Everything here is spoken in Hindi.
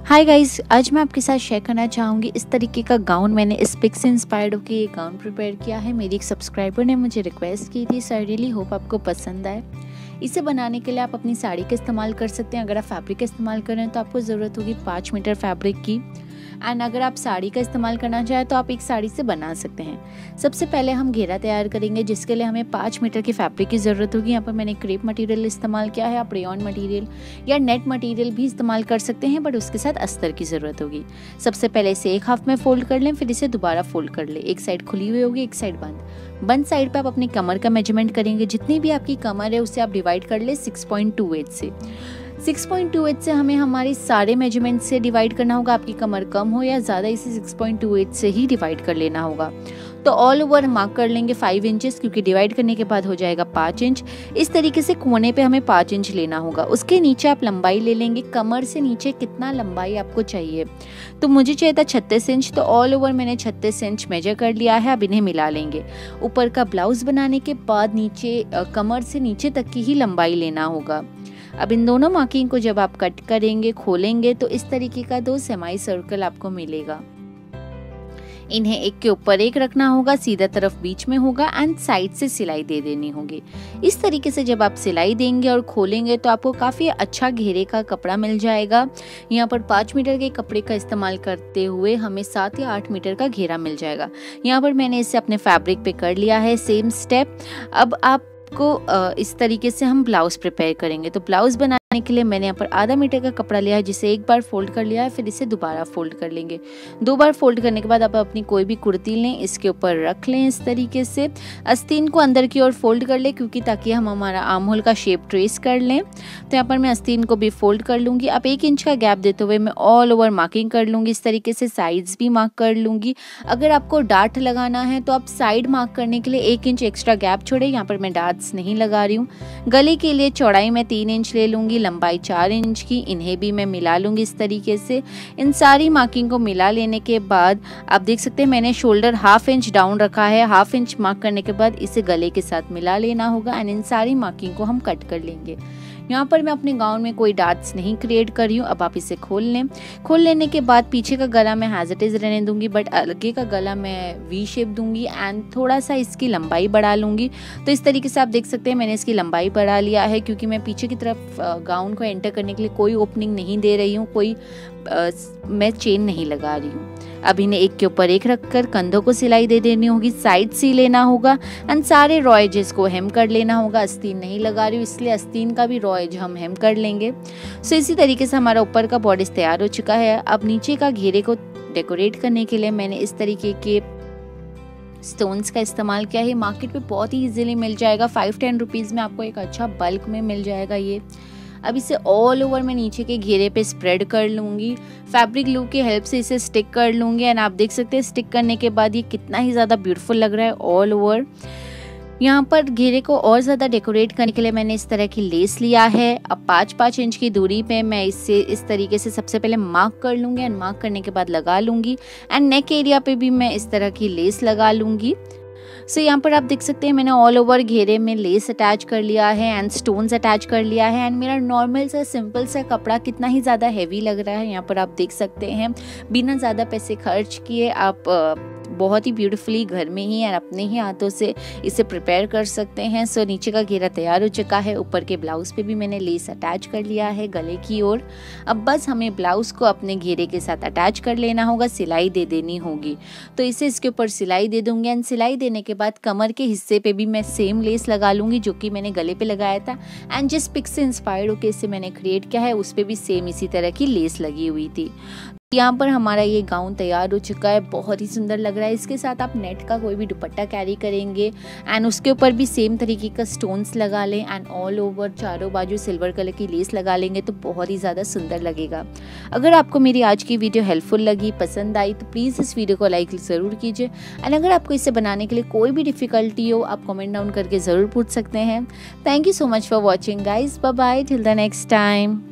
हाय गाइस, आज मैं आपके साथ शेयर करना चाहूँगी इस तरीके का गाउन। मैंने इस पिक से इंस्पायर्ड होकर ये गाउन प्रिपेयर किया है। मेरी एक सब्सक्राइबर ने मुझे रिक्वेस्ट की थी, सो आई रियली होप आपको पसंद आए। इसे बनाने के लिए आप अपनी साड़ी का इस्तेमाल कर सकते हैं। अगर आप फैब्रिक का इस्तेमाल कर रहे हैं तो आपको ज़रूरत होगी 5 मीटर फैब्रिक की। एंड अगर आप साड़ी का इस्तेमाल करना चाहें तो आप एक साड़ी से बना सकते हैं। सबसे पहले हम घेरा तैयार करेंगे, जिसके लिए हमें 5 मीटर की फैब्रिक की ज़रूरत होगी। यहाँ पर मैंने क्रेप मटेरियल इस्तेमाल किया है। आप रेयॉन मटेरियल या नेट मटेरियल भी इस्तेमाल कर सकते हैं, बट उसके साथ अस्तर की ज़रूरत होगी। सबसे पहले इसे एक हाफ में फोल्ड कर लें, फिर इसे दोबारा फोल्ड कर लें। एक साइड खुली हुई होगी, एक साइड बंद साइड पे आप अपनी कमर का मेजरमेंट करेंगे। जितनी भी आपकी कमर है उसे आप डिवाइड कर ले 6.28 से। 6.28 से हमें हमारी सारे मेजरमेंट से डिवाइड करना होगा। आपकी कमर कम हो या ज़्यादा, इसे 6.28 से ही डिवाइड कर लेना होगा। तो ऑल ओवर मार्क कर लेंगे 5 इंचेस, क्योंकि डिवाइड करने के बाद हो जाएगा 5 इंच। इस तरीके से कोने पे हमें 5 इंच लेना होगा। उसके नीचे आप लंबाई ले लेंगे। कमर से नीचे कितना लंबाई आपको चाहिए, तो मुझे चाहिए था 36 इंच, तो ऑल ओवर मैंने 36 इंच मेजर कर लिया है। अब इन्हें मिला लेंगे। ऊपर का ब्लाउज बनाने के बाद नीचे कमर से नीचे तक की ही लंबाई लेना होगा। अब इन दोनों मार्किंग को जब आप कट करेंगे, खोलेंगे, तो इस तरीके का 2 सेमी सर्कल आपको मिलेगा। इन्हें एक के ऊपर एक रखना होगा, सीधा तरफ बीच में होगा एंड साइड से सिलाई दे देनी होगी। इस तरीके से जब आप सिलाई देंगे और खोलेंगे तो आपको काफ़ी अच्छा घेरे का कपड़ा मिल जाएगा। यहाँ पर 5 मीटर के कपड़े का इस्तेमाल करते हुए हमें 7 या 8 मीटर का घेरा मिल जाएगा। यहाँ पर मैंने इसे अपने फैब्रिक पे कर लिया है, सेम स्टेप। अब आप को इस तरीके से हम ब्लाउज प्रिपेयर करेंगे। तो ब्लाउज बनाने के लिए मैंने यहाँ पर आधा मीटर का कपड़ा लिया है, जिसे एक बार फोल्ड कर लिया है, फिर इसे दोबारा फोल्ड कर लेंगे। 2 बार फोल्ड करने के बाद आप अपनी कोई भी कुर्ती लें, इसके ऊपर रख लें इस तरीके से। आस्तीन को अंदर की ओर फोल्ड कर लें, क्योंकि ताकि हम हमारा आर्म होल का शेप ट्रेस कर लें। तो यहाँ पर मैं आस्तीन को भी फोल्ड कर लूँगी। अब 1 इंच का गैप देते हुए मैं ऑल ओवर मार्किंग कर लूँगी। इस तरीके से साइड्स भी मार्क कर लूँगी। अगर आपको डार्ट लगाना है तो आप साइड मार्क करने के लिए 1 इंच एक्स्ट्रा गैप छोड़े। यहाँ पर मैं डार्ट्स नहीं लगा रही हूँ। गले के लिए चौड़ाई मैं 3 इंच ले लूँगी, लंबाई 4 इंच की। इन्हें भी मैं मिला लूँगी इस तरीके से। इन सारी मार्किंग को मिला लेने के बाद आप देख सकते हैं मैंने शोल्डर 1/2 इंच डाउन रखा है। 1/2 इंच मार्क करने के बाद इसे गले के साथ मिला लेना होगा एंड इन सारी मार्किंग को हम कट कर लेंगे। यहाँ पर मैं अपने गाउन में कोई डार्ट्स नहीं क्रिएट कर रही हूँ। अब आप इसे खोल लें। खोल लेने के बाद पीछे का गला मैं एज इट इज रहने दूंगी, बट आगे का गला मैं वी शेप दूंगी एंड थोड़ा सा इसकी लंबाई बढ़ा लूँगी। तो इस तरीके से आप देख सकते हैं मैंने इसकी लंबाई बढ़ा लिया है, क्योंकि मैं पीछे की तरफ गाउन को एंटर करने के लिए कोई ओपनिंग नहीं दे रही हूँ, कोई मैं चेन नहीं लगा रही हूँ। अब इन्हें एक के ऊपर एक रखकर कंधों को सिलाई दे देनी होगी, साइड सी लेना होगा एंड सारे रॉ एजेस को हेम कर लेना होगा। आस्तीन नहीं लगा रही हूँ, इसलिए आस्तीन का भी रॉ एज हम हेम कर लेंगे। सो इसी तरीके से हमारा ऊपर का बॉर्डर तैयार हो चुका है। अब नीचे का घेरे को डेकोरेट करने के लिए मैंने इस तरीके के स्टोन्स का इस्तेमाल किया है। मार्केट में बहुत ही इजीली मिल जाएगा। 5-10 रुपीज़ में आपको एक अच्छा बल्क में मिल जाएगा ये। अब इसे ऑल ओवर मैं नीचे के घेरे पे स्प्रेड कर लूँगी। फैब्रिक ग्लू की हेल्प से इसे स्टिक कर लूँगी एंड आप देख सकते हैं स्टिक करने के बाद ये कितना ही ज़्यादा ब्यूटीफुल लग रहा है ऑल ओवर। यहाँ पर घेरे को और ज़्यादा डेकोरेट करने के लिए मैंने इस तरह की लेस लिया है। अब 5-5 इंच की दूरी पे मैं इसे इस तरीके से सबसे पहले मार्क कर लूँगी एंड मार्क करने के बाद लगा लूँगी एंड नेक एरिया पे भी मैं इस तरह की लेस लगा लूँगी। सो यहाँ पर आप देख सकते हैं मैंने ऑल ओवर घेरे में लेस अटैच कर लिया है एंड स्टोन्स अटैच कर लिया है एंड मेरा नॉर्मल सा सिंपल सा कपड़ा कितना ही ज़्यादा हैवी लग रहा है। यहाँ पर आप देख सकते हैं बिना ज़्यादा पैसे खर्च किए आप बहुत ही ब्यूटीफुली घर में ही और अपने ही हाथों से इसे प्रिपेयर कर सकते हैं। सो नीचे का घेरा तैयार हो चुका है। ऊपर के ब्लाउज पे भी मैंने लेस अटैच कर लिया है गले की ओर। अब बस हमें ब्लाउज को अपने घेरे के साथ अटैच कर लेना होगा, सिलाई दे देनी होगी। तो इसे इसके ऊपर सिलाई दे दूंगी एंड सिलाई देने के बाद कमर के हिस्से पे भी मैं सेम लेस लगा लूँगी जो कि मैंने गले पे लगाया था एंड जिस पिक से इंस्पायर्ड होकर इसे मैंने क्रिएट किया है उस पर भी सेम इसी तरह की लेस लगी हुई थी। यहाँ पर हमारा ये गाउन तैयार हो चुका है, बहुत ही सुंदर लग रहा है। इसके साथ आप नेट का कोई भी दुपट्टा कैरी करेंगे एंड उसके ऊपर भी सेम तरीके का स्टोन्स लगा लें एंड ऑल ओवर चारों बाजू सिल्वर कलर की लेस लगा लेंगे तो बहुत ही ज़्यादा सुंदर लगेगा। अगर आपको मेरी आज की वीडियो हेल्पफुल लगी, पसंद आई, तो प्लीज़ इस वीडियो को लाइक ज़रूर कीजिए एंड अगर आपको इसे बनाने के लिए कोई भी डिफ़िकल्टी हो आप कमेंट डाउन करके ज़रूर पूछ सकते हैं। Thank you so much for watching guys. Bye bye till the next time.